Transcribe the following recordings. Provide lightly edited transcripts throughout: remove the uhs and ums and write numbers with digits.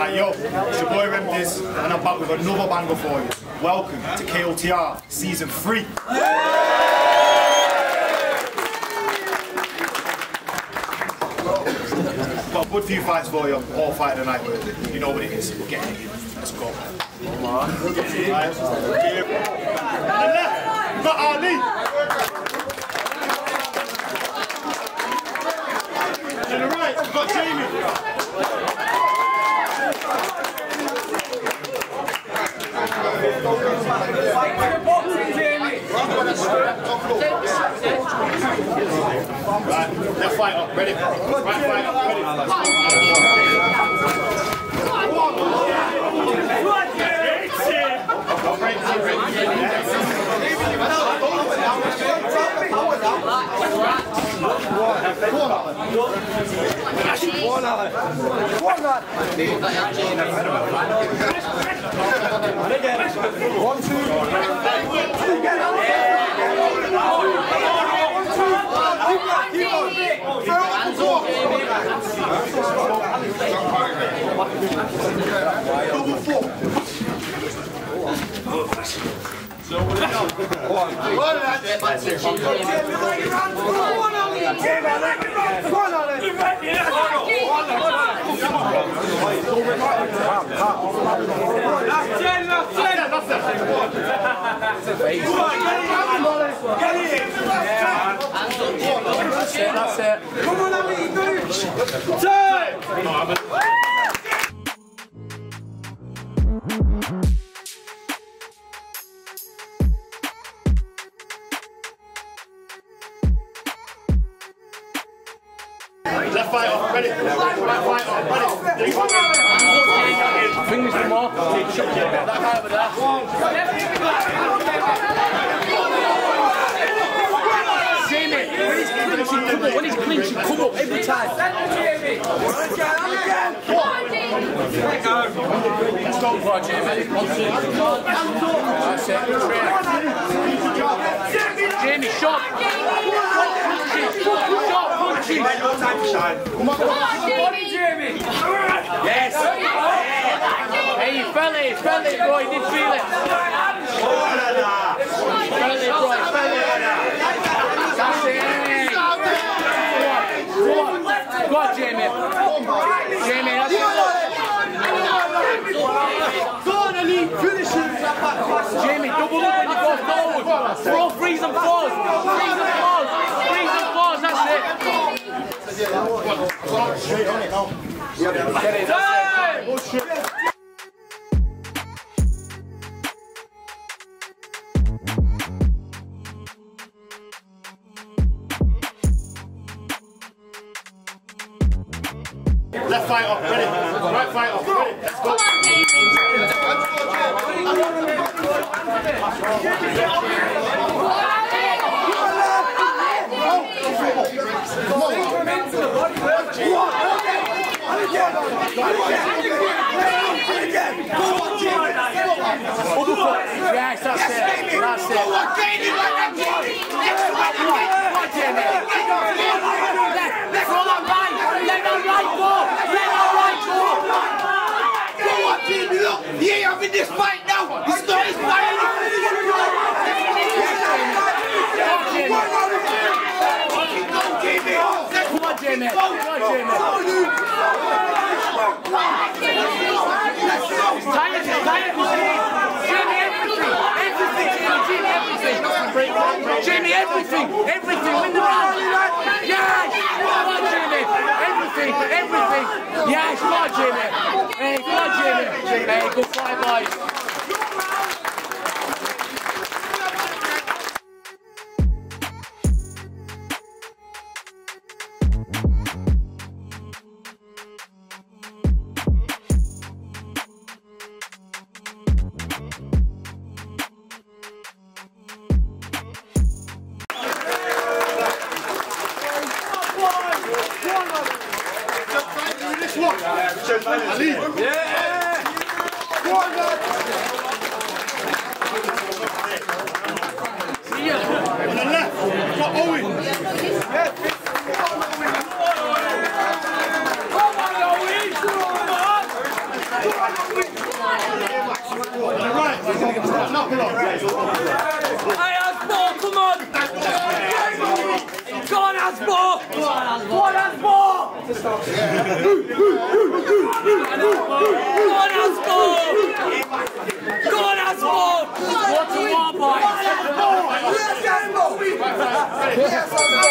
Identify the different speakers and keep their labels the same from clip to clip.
Speaker 1: Right, yo, it's your boy Remdiz, and I'm back with another banger for you. Welcome to Kotr Season 3. Got a good few fights for you, all fight tonight. You know what it is, we're getting it in. Let's go. Come on. Right. To the left, we've got Ali. To the right, we've got Jamie. Right, left fight up, ready? Right fight up, ready? One, two. That's it. Come on, Ali, do it. Time. Left fight off, ready? Right fight off, ready? Fingers to mark. That guy over there. Jamie, when he's clinching, come up every time. Let's go for it, Jamie. That's it. Jamie, shot. Shot punches. No time to shine. Come on, Jamie. Yes. Hey, he felt it, bro. He did feel it. Felt it, bro. That's it. Go on, Jamie. Jamie, that's it. Go on, Ali. Finish him. Jamie, double up when you go forward. Throw threes and fours. That's it. Straight on it now. Get it. That's it. Left fight off, ready? Right fight off, ready? Let's go. Yes, that's it. That's it. Let that right go. Let that right go. Go on, Jamie. Look, he ain't having this fight now. It's not his fight. Come on, Jamie. Jamie, everything. Win the round. Yes. Come on, Jamie. Everything. Yes, come on, Jamie. Hey, come on, Jamie. Hey, go fight, boys. Ali! Yeah! Go on, man! See ya! On the left, we've got Owen! Come on, Owen! Asbor, come on! Go on, Asbor! Go on, Asbor! Go on, Asbor! Go on, Asbor! What's a war boy? Yes, Asbor! Yes, Asbor!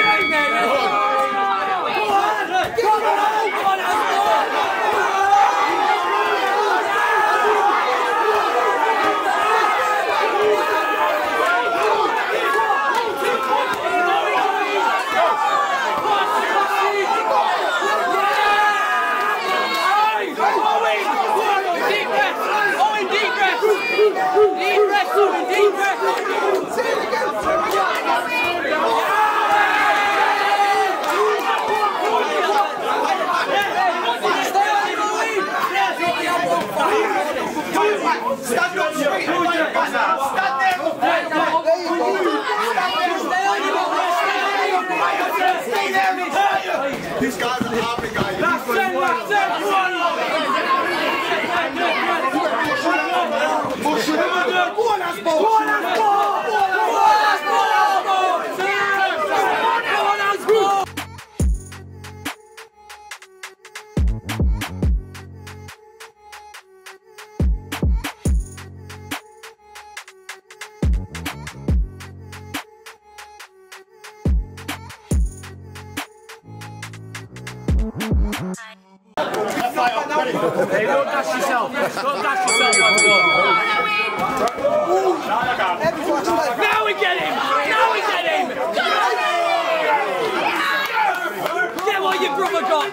Speaker 2: Stand up straight. Stand there. Stay there. These guys are happy guys. That's it.
Speaker 1: Hey, don't dash yourself. Don't dash yourself, Now we get him! Now we get him! Get what your brother got!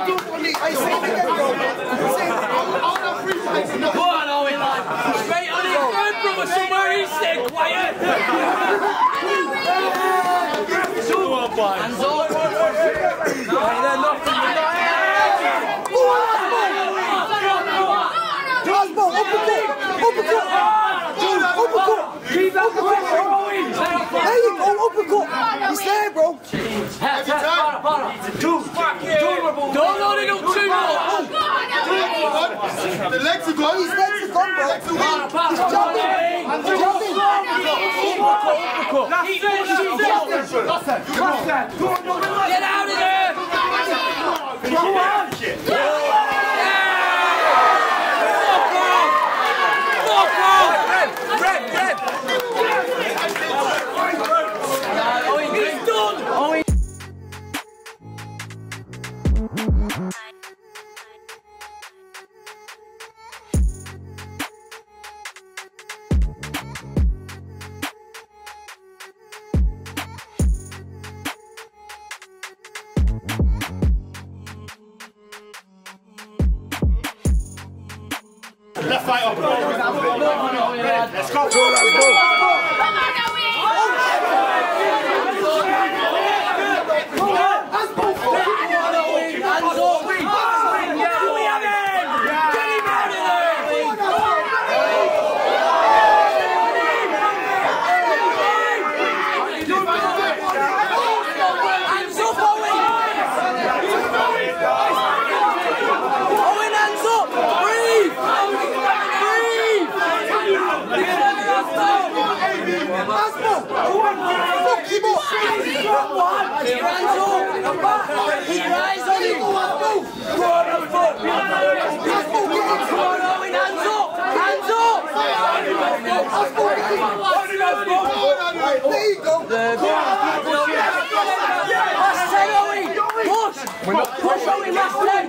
Speaker 1: Go on, Owen, lad. Straight on his third brother somewhere, he's staying quiet. Go on, boy. Hands up. Hey, they're nothing. Keep that pressure going!
Speaker 3: There you go, uppercut! He's there, bro!
Speaker 1: Don't load it up too much!
Speaker 2: The legs are gone!
Speaker 3: His legs are gone, bro! He's jumping! He's jumping!
Speaker 1: Get out of there! Come on!
Speaker 2: Left fight up. Let's go.
Speaker 1: Push on your last leg!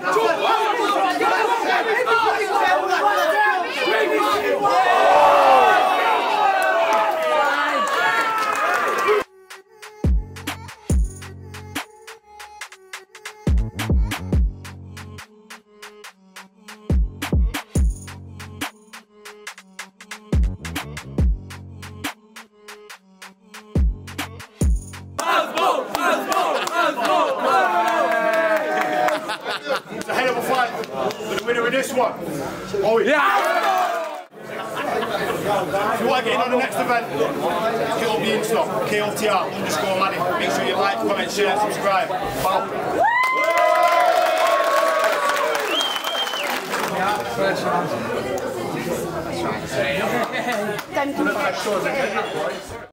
Speaker 2: It's a hell of a fight, but the winner of this one. Oh yeah! If you want to get in on the next event, it'll be in stock. KOTR_Manny. Make sure you like, comment, share, subscribe. Bye.
Speaker 4: First round.
Speaker 5: That's right.